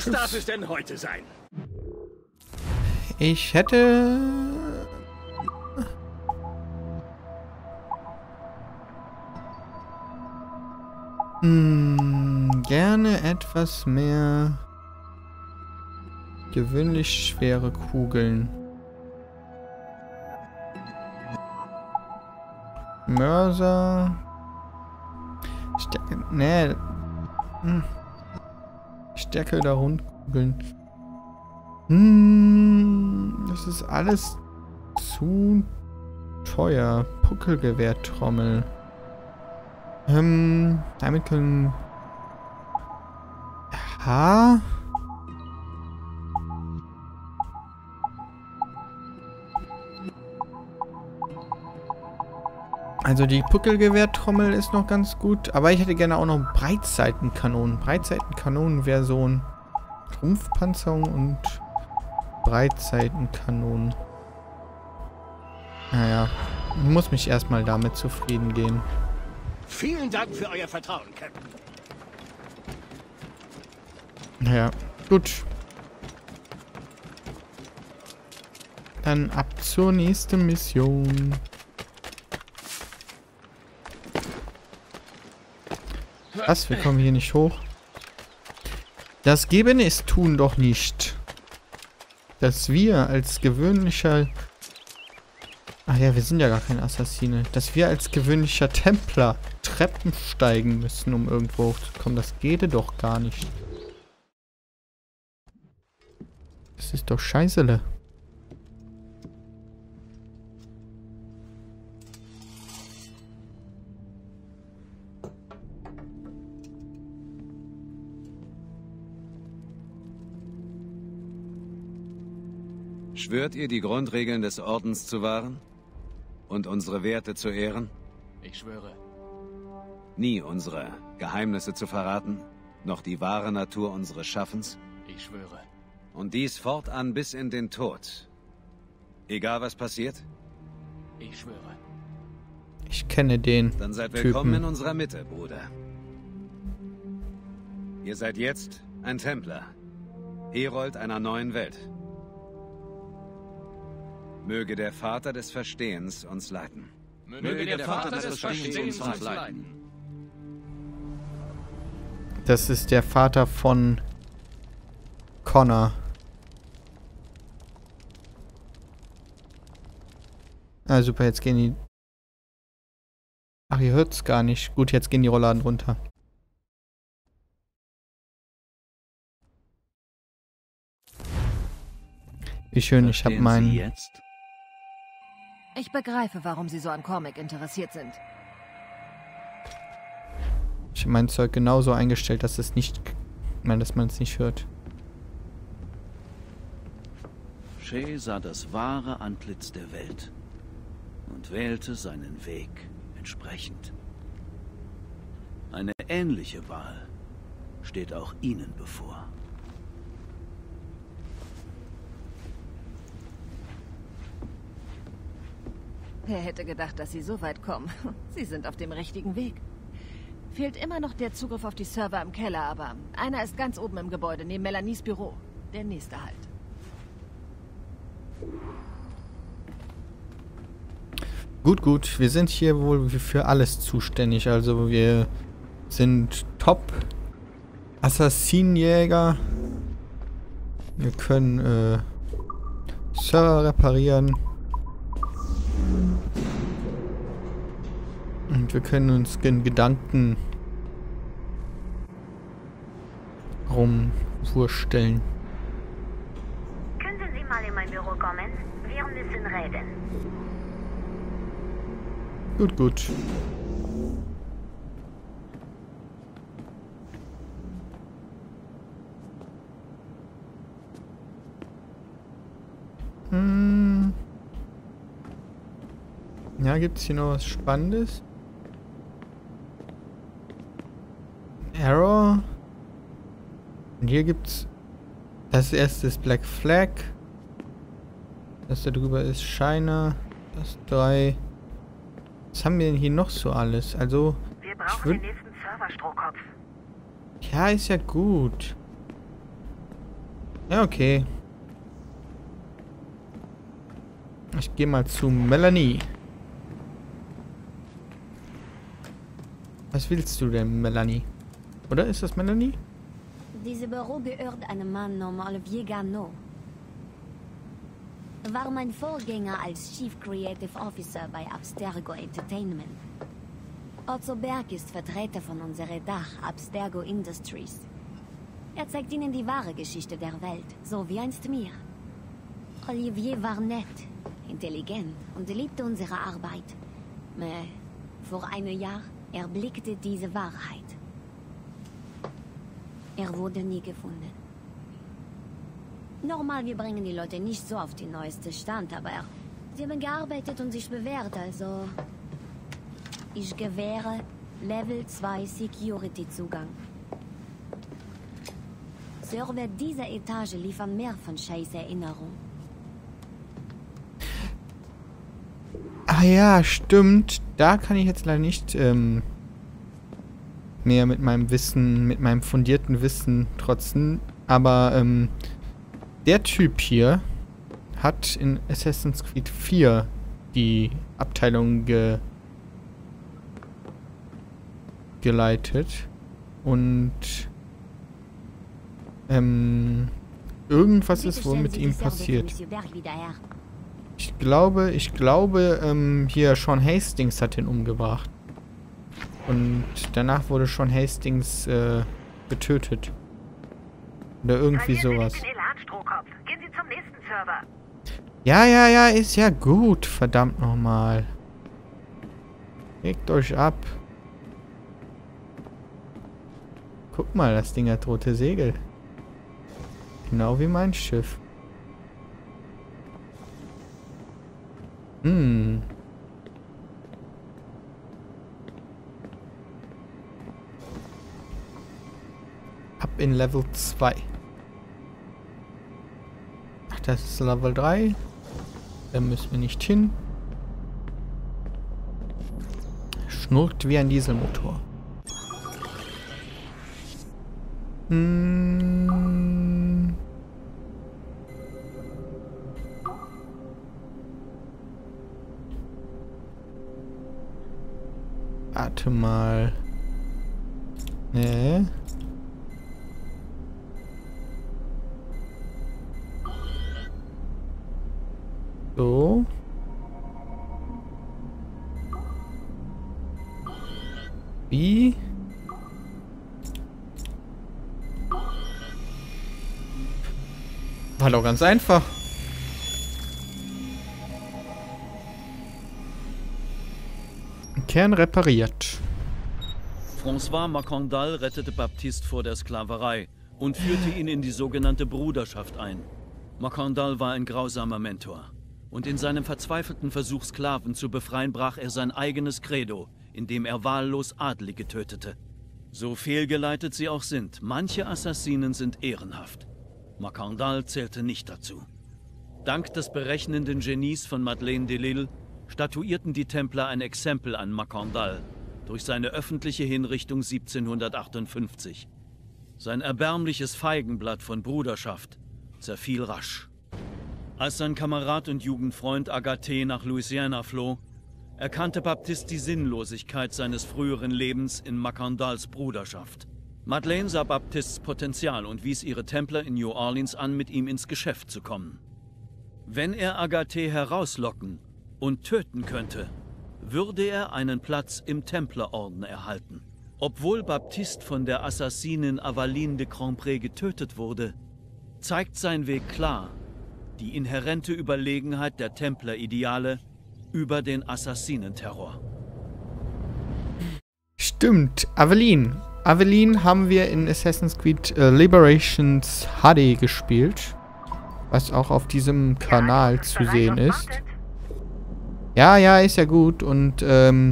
Was darf es denn heute sein? Ich hätte... gerne etwas mehr gewöhnlich schwere Kugeln. Mörser. Stärke. Nee. Stärke oder Rundkugeln. Das ist alles zu teuer. Puckelgewehrtrommel. Damit können... Ja. Also die Puckelgewehrtrommel ist noch ganz gut, aber ich hätte gerne auch noch Breitseitenkanonen. Breitseitenkanonen wäre so ein Rumpfpanzerung und Breitseitenkanonen. Naja, ich muss mich erstmal damit zufrieden geben. Vielen Dank für euer Vertrauen, Captain. Naja, gut. Dann ab zur nächsten Mission. Was? Wir kommen hier nicht hoch. Das Geben ist Tun doch nicht. Dass wir als gewöhnlicher... Ach ja, wir sind ja gar keine Assassine. Dass wir als gewöhnlicher Templer Treppen steigen müssen, um irgendwo hochzukommen. Das geht doch gar nicht. Das ist doch scheißele. Schwört ihr, die Grundregeln des Ordens zu wahren? Und unsere Werte zu ehren? Ich schwöre. Nie unsere Geheimnisse zu verraten? Noch die wahre Natur unseres Schaffens? Ich schwöre. Und dies fortan bis in den Tod. Egal was passiert? Ich schwöre. Ich kenne den Dann seid willkommen Typen. in unserer Mitte, Bruder. Ihr seid jetzt ein Templer. Herold einer neuen Welt. Möge der Vater des Verstehens uns leiten. Möge der Vater des Verstehens uns leiten. Das ist der Vater von Connor. Ah, super, jetzt gehen die... Ach, ihr hört's gar nicht. Gut, jetzt gehen die Rollladen runter. Wie schön, ich habe meinen... jetzt? Ich begreife, warum Sie so an Cormac interessiert sind. Ich habe mein Zeug genauso eingestellt, dass es nicht... dass man es nicht hört. Shay sah das wahre Antlitz der Welt und wählte seinen Weg entsprechend. Eine ähnliche Wahl steht auch Ihnen bevor. Wer hätte gedacht, dass Sie so weit kommen? Sie sind auf dem richtigen Weg. Fehlt immer noch der Zugriff auf die Server im Keller, aber einer ist ganz oben im Gebäude, neben Melanies Büro. Der nächste halt. Gut, gut. Wir sind hier wohl für alles zuständig. Also wir sind Top-Assassinenjäger. Wir können Server reparieren. Und wir können uns in Gedanken rumwursteln. Könnten Sie mal in mein Büro kommen? Wir müssen reden. Gut, gut. Ja, gibt's hier noch was Spannendes? Arrow. Und hier gibt's... Das erste ist Black Flag. Das da drüber ist Shiner. Das 3. Was haben wir denn hier noch so alles? Also... Wir brauchen den nächsten Serverstrohkopf. Ja, ist ja gut. Ja, okay. Ich gehe mal zu Melanie. Was willst du denn, Melanie? Oder ist das Melanie? Dieses Büro gehört einem Mann namens Olivier Garneau. Er war mein Vorgänger als Chief Creative Officer bei Abstergo Entertainment. Otto Berg ist Vertreter von unserer Dach, Abstergo Industries. Er zeigt Ihnen die wahre Geschichte der Welt, so wie einst mir. Olivier war nett, intelligent und liebte unsere Arbeit. Vor einem Jahr erblickte diese Wahrheit. Er wurde nie gefunden. Normal, wir bringen die Leute nicht so auf den neuesten Stand, aber sie haben gearbeitet und sich bewährt, also... Ich gewähre Level 2 Security Zugang. Server dieser Etage liefern mehr von Shays Erinnerung. Ah ja, stimmt. Da kann ich jetzt leider nicht mehr mit meinem Wissen, mit meinem fundierten Wissen trotzen. Aber der Typ hier hat in Assassin's Creed 4 die Abteilung geleitet. Und irgendwas ist wohl mit ihm passiert. Ich glaube, hier Sean Hastings hat ihn umgebracht. Und danach wurde Sean Hastings getötet. Oder irgendwie sowas. Gehen Sie zum nächsten Server. Ja, ist ja gut. Verdammt nochmal. Legt euch ab. Guck mal, das Ding hat rote Segel. Genau wie mein Schiff. Ab in Level 2. Ach, das ist Level 3. Da müssen wir nicht hin. Schnurrt wie ein Dieselmotor. Warte mal. Nee. So. Wie? War doch ganz einfach. Kern repariert. François Macandal rettete Baptiste vor der Sklaverei und führte ihn in die sogenannte Bruderschaft ein. Macandal war ein grausamer Mentor. Und in seinem verzweifelten Versuch, Sklaven zu befreien, brach er sein eigenes Credo, indem er wahllos Adlige tötete. So fehlgeleitet sie auch sind, manche Assassinen sind ehrenhaft. Macandal zählte nicht dazu. Dank des berechnenden Genies von Madeleine Delille statuierten die Templer ein Exempel an Macandal durch seine öffentliche Hinrichtung 1758. Sein erbärmliches Feigenblatt von Bruderschaft zerfiel rasch. Als sein Kamerad und Jugendfreund Agathe nach Louisiana floh, erkannte Baptiste die Sinnlosigkeit seines früheren Lebens in Macandals Bruderschaft. Madeleine sah Baptistes Potenzial und wies ihre Templer in New Orleans an, mit ihm ins Geschäft zu kommen. Wenn er Agathe herauslocken und töten könnte, würde er einen Platz im Templerorden erhalten. Obwohl Baptiste von der Assassinin Avaline de Cambrai getötet wurde, zeigt sein Weg klar die inhärente Überlegenheit der Templerideale über den Assassinenterror. Stimmt, Aveline. Aveline haben wir in Assassin's Creed Liberations HD gespielt, was auch auf diesem Kanal zu sehen ist. Ja, ist ja gut. Und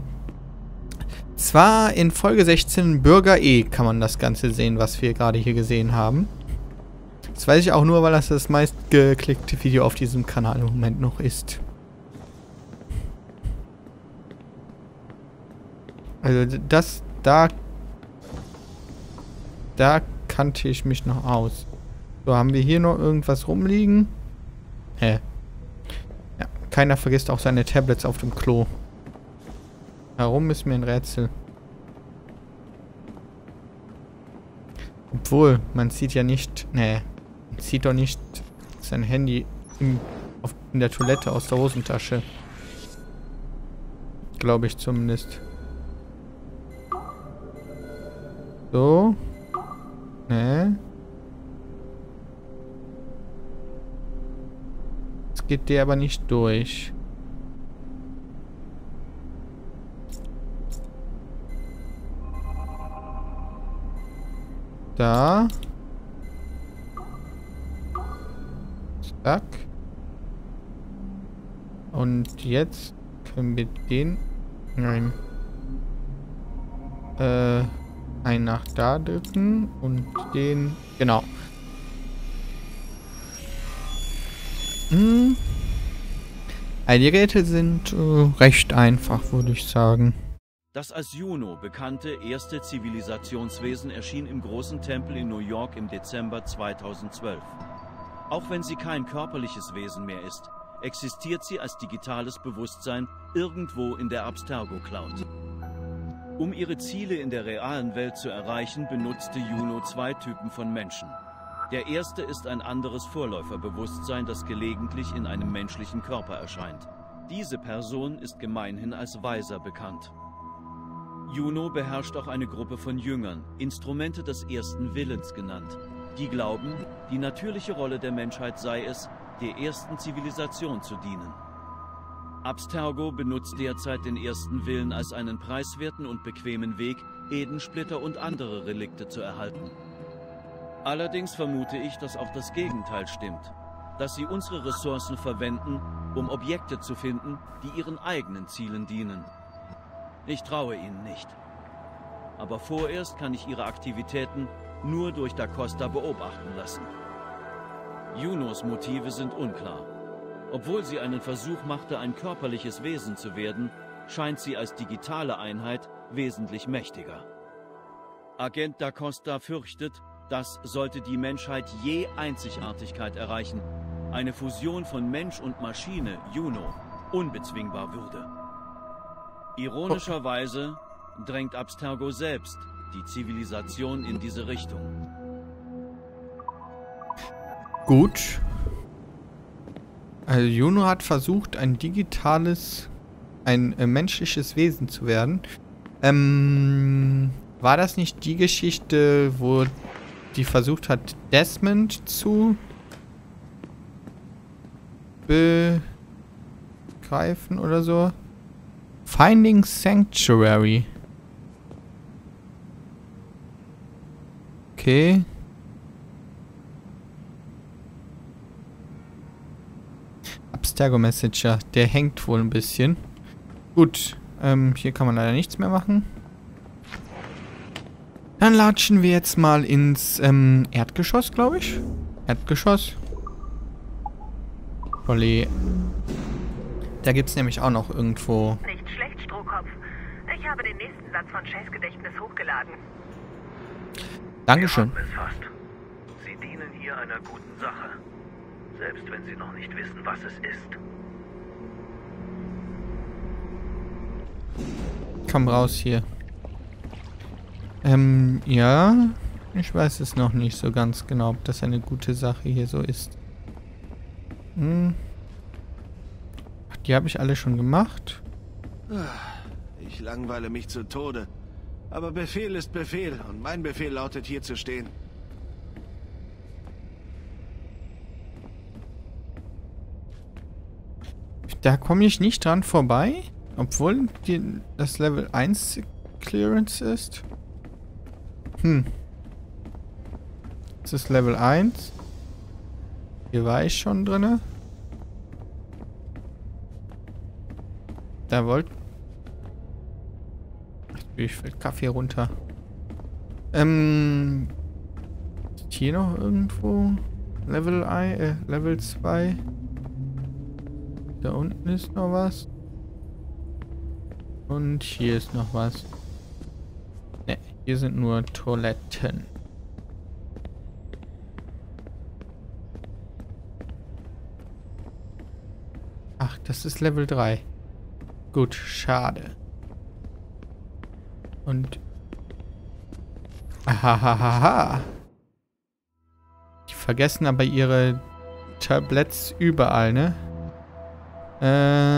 zwar in Folge 16 Bürger E kann man das Ganze sehen, was wir gerade hier gesehen haben. Das weiß ich auch nur, weil das meistgeklickte Video auf diesem Kanal im Moment noch ist. Also da kannte ich mich noch aus. So, haben wir hier noch irgendwas rumliegen? Ja, keiner vergisst auch seine Tablets auf dem Klo. Warum ist mir ein Rätsel? Obwohl, man sieht ja nicht... Nee, man sieht doch nicht sein Handy in der Toilette aus der Hosentasche. Glaube ich zumindest. So. Nee. Jetzt geht der aber nicht durch. Da. Zack. Und jetzt können wir den... Nein. Einen nach da drücken und den... Genau. Also die Rätsel sind recht einfach, würde ich sagen. Das als Juno bekannte erste Zivilisationswesen erschien im großen Tempel in New York im Dezember 2012. Auch wenn sie kein körperliches Wesen mehr ist, existiert sie als digitales Bewusstsein irgendwo in der Abstergo Cloud. Um ihre Ziele in der realen Welt zu erreichen, benutzte Juno zwei Typen von Menschen. Der erste ist ein anderes Vorläuferbewusstsein, das gelegentlich in einem menschlichen Körper erscheint. Diese Person ist gemeinhin als Weiser bekannt. Juno beherrscht auch eine Gruppe von Jüngern, Instrumente des ersten Willens genannt. Die glauben, die natürliche Rolle der Menschheit sei es, der ersten Zivilisation zu dienen. Abstergo benutzt derzeit den ersten Willen als einen preiswerten und bequemen Weg, Edensplitter und andere Relikte zu erhalten. Allerdings vermute ich, dass auch das Gegenteil stimmt, dass sie unsere Ressourcen verwenden, um Objekte zu finden, die ihren eigenen Zielen dienen. Ich traue ihnen nicht. Aber vorerst kann ich ihre Aktivitäten nur durch Da Costa beobachten lassen. Junos Motive sind unklar. Obwohl sie einen Versuch machte, ein körperliches Wesen zu werden, scheint sie als digitale Einheit wesentlich mächtiger. Agent Da Costa fürchtet, dass, sollte die Menschheit je Einzigartigkeit erreichen, eine Fusion von Mensch und Maschine, Juno, unbezwingbar würde. Ironischerweise drängt Abstergo selbst die Zivilisation in diese Richtung. Gut. Also Juno hat versucht, ein digitales, ein menschliches Wesen zu werden. War das nicht die Geschichte, wo die versucht hat, Desmond zu begreifen oder so? Finding Sanctuary. Okay. Abstergo Messenger, der hängt wohl ein bisschen. Gut, hier kann man leider nichts mehr machen. Dann latschen wir jetzt mal ins Erdgeschoss, glaube ich. Erdgeschoss. Olé. Da gibt es nämlich auch noch irgendwo... Nicht schlecht, Strohkopf. Ich habe den nächsten Satz von Shays Gedächtnis hochgeladen. Dankeschön. Wir haben es fast. Sie dienen hier einer guten Sache. Selbst wenn Sie noch nicht wissen, was es ist. Komm raus hier. Ja. Ich weiß es noch nicht so ganz genau, ob das eine gute Sache hier so ist. Ach, die habe ich alle schon gemacht. Ich langweile mich zu Tode. Aber Befehl ist Befehl und mein Befehl lautet, hier zu stehen. Da komme ich nicht dran vorbei, obwohl das Level 1 Clearance ist. Das ist Level 1. Hier war ich schon drinne. Da wollte... Ich fällt Kaffee runter. Ist hier noch irgendwo Level 2? Da unten ist noch was. Und hier ist noch was. Ne, hier sind nur Toiletten. das ist Level 3. Gut, schade. Und... Ahahaha. Die vergessen aber ihre Tabletts überall, ne?